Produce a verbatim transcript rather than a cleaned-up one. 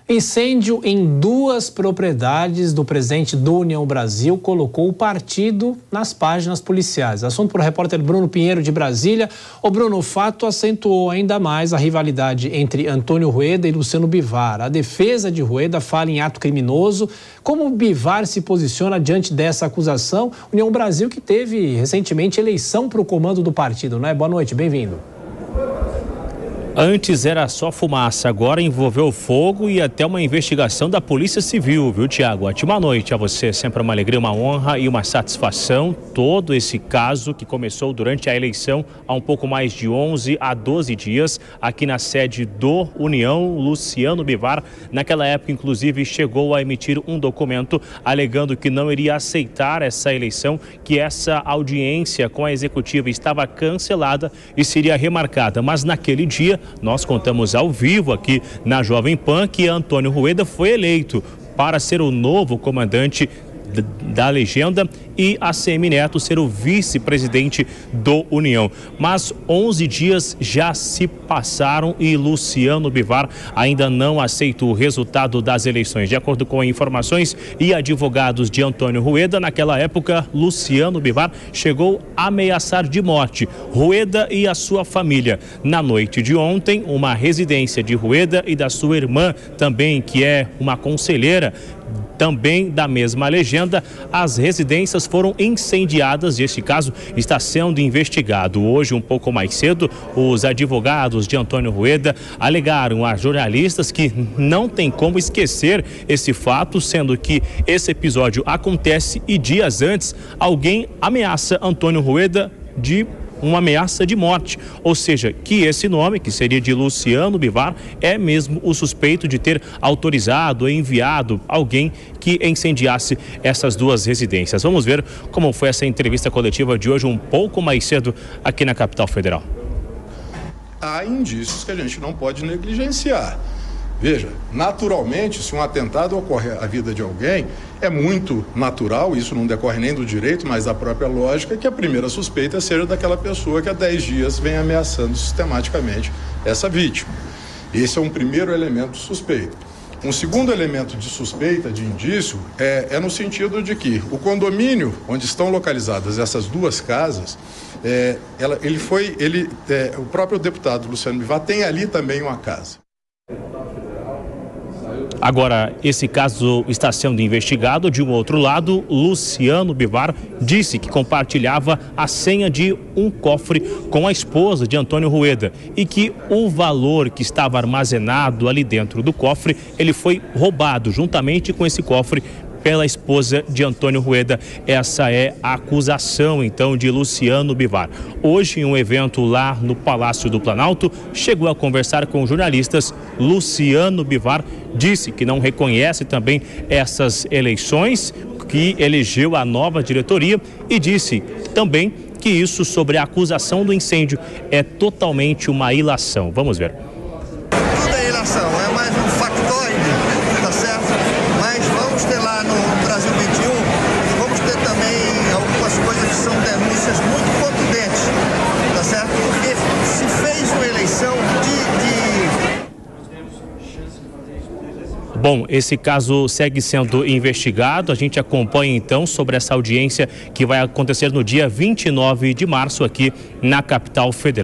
Incêndio em duas propriedades do presidente do União Brasil colocou o partido nas páginas policiais. Assunto para o repórter Bruno Pinheiro de Brasília. O Bruno, o fato acentuou ainda mais a rivalidade entre Antônio Rueda e Luciano Bivar. A defesa de Rueda fala em ato criminoso. Como Bivar se posiciona diante dessa acusação? União Brasil que teve recentemente eleição para o comando do partido, não é? Boa noite, bem-vindo. Antes era só fumaça, agora envolveu fogo e até uma investigação da Polícia Civil, viu, Tiago? Ótima noite a você, sempre uma alegria, uma honra e uma satisfação. Todo esse caso que começou durante a eleição há um pouco mais de onze a doze dias, aqui na sede do União, Luciano Bivar, naquela época, inclusive, chegou a emitir um documento alegando que não iria aceitar essa eleição, que essa audiência com a executiva estava cancelada e seria remarcada, mas naquele dia nós contamos ao vivo aqui na Jovem Pan que Antônio Rueda foi eleito para ser o novo comandante da legenda e a C M Neto ser o vice-presidente do União. Mas onze dias já se passaram e Luciano Bivar ainda não aceita o resultado das eleições. De acordo com informações e advogados de Antônio Rueda, naquela época, Luciano Bivar chegou a ameaçar de morte Rueda e a sua família. Na noite de ontem, uma residência de Rueda e da sua irmã também, que é uma conselheira também da mesma legenda, as residências foram incendiadas e este caso está sendo investigado. Hoje, um pouco mais cedo, os advogados de Antônio Rueda alegaram a jornalistas que não tem como esquecer esse fato, sendo que esse episódio acontece e dias antes alguém ameaça Antônio Rueda de uma ameaça de morte, ou seja, que esse nome, que seria de Luciano Bivar, é mesmo o suspeito de ter autorizado ou enviado alguém que incendiasse essas duas residências. Vamos ver como foi essa entrevista coletiva de hoje, um pouco mais cedo, aqui na capital federal. Há indícios que a gente não pode negligenciar. Veja, naturalmente, se um atentado ocorre à vida de alguém, é muito natural, isso não decorre nem do direito, mas da própria lógica, que a primeira suspeita seja daquela pessoa que há dez dias vem ameaçando sistematicamente essa vítima. Esse é um primeiro elemento suspeito. Um segundo elemento de suspeita, de indício, é, é no sentido de que o condomínio onde estão localizadas essas duas casas, é, ela, ele foi, ele, é, o próprio deputado Luciano Bivar tem ali também uma casa. Agora, esse caso está sendo investigado. De um outro lado, Luciano Bivar disse que compartilhava a senha de um cofre com a esposa de Antônio Rueda e que o valor que estava armazenado ali dentro do cofre, ele foi roubado juntamente com esse cofre pela esposa de Antônio Rueda. Essa é a acusação, então, de Luciano Bivar. Hoje, em um evento lá no Palácio do Planalto, chegou a conversar com jornalistas. Luciano Bivar disse que não reconhece também essas eleições, que elegeu a nova diretoria, e disse também que isso sobre a acusação do incêndio é totalmente uma ilação. Vamos ver. Tudo é ilação, é mais um factoide, tá certo? Mas vamos ter lá no Brasil vinte e um, vamos ter também algumas coisas que são denúncias muito contundentes, tá certo? Porque se fez uma eleição de... de... Bom, esse caso segue sendo investigado. A gente acompanha então sobre essa audiência que vai acontecer no dia vinte e nove de março aqui na capital federal.